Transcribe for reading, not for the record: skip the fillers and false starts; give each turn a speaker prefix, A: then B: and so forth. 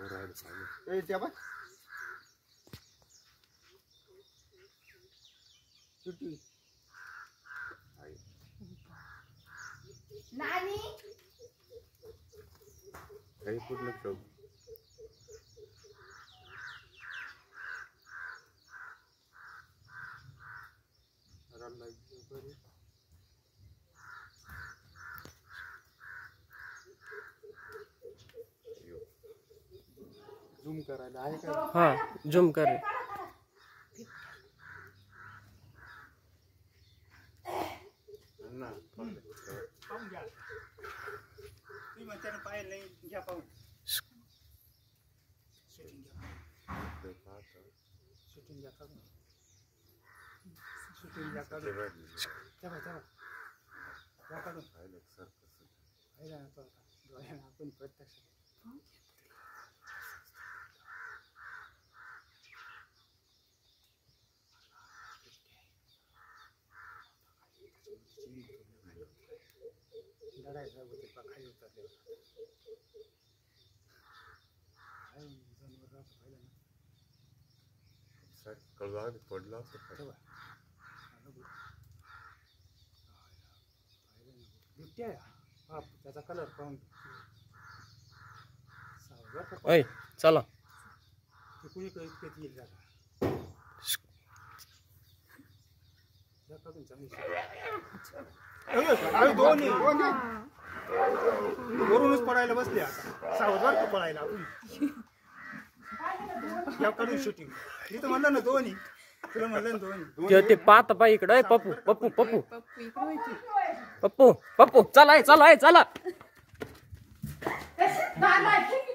A: नानी
B: काही पूर्ण ठेव झूम करायला आहे का?
C: हां झूम कर
B: ना
D: पाहून घ्या तुम्ही म्हणताना पाहिलं नाही घ्या पाहून शूटिंग घ्या शूटिंग घ्या काढून शूटिंग घ्या काढून तेव्हा घ्या काढून पाहिलं ना तो आता डोळ्यानं आपण प्रत्यक्ष लढायला होते पा खाली उतरले जनावर पाहिलं ना
B: कळवा पडला
D: बिबट्या हा त्याचा कलर पाहून
C: ओय चला
D: ते कुणीकडे इतके येईल जागा दोन्ही वरूनच पडायला बसले आता सावधवार पडायला आपण शूटिंग इथं म्हणलं ना दोन्ही तुला म्हणलं ना दोन्ही
C: ते पाहत पा इकडे पप्पू पप्पू पप्पू पप्पू पप्पू चला चला चला